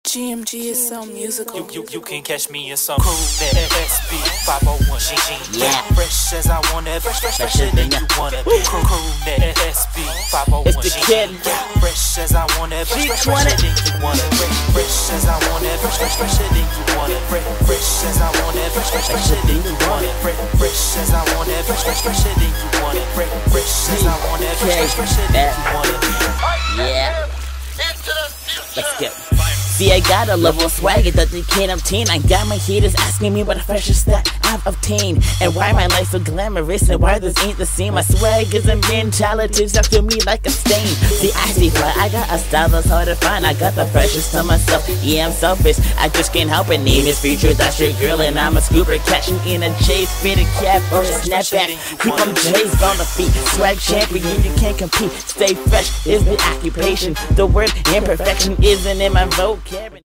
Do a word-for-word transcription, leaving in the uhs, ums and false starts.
G M G is so musical. You, you, you can catch me in some cool net S B five oh one G G. Yeah. Fresh as I want it, fresh, fresh, fresher than you want it. Cool, cool net S B five oh one It's the G G. kid. Fresh as I want it, fresh, fresh, fresher than you want it. Fresh as I want it, fresh, fresh, fresher than you want it. Fresh as I want it, fresh, fresh, fresher than you want it. Fresh as I want it, fresh, fresh, fresher than you want it. Fresh as I want it, fresh, fresh, fresher than you want it. Yeah. Let's go. See, I got a level of swagger that they can't obtain. I got my haters asking me what the freshest that I've obtained, and why my life so glamorous, and why this ain't the same. My swag is a mentality stuck to me like a stain. See, I see fly, I got a style that's hard to find. I got the freshest to myself. Yeah, I'm selfish, I just can't help it. Name is featured, that's your girl, and I'm a scooper catching in a chase, fit a cap or a snapback. Keep them J's on the feet, swag champion, you can't compete. Stay fresh is the occupation. The word imperfection isn't in my vocab.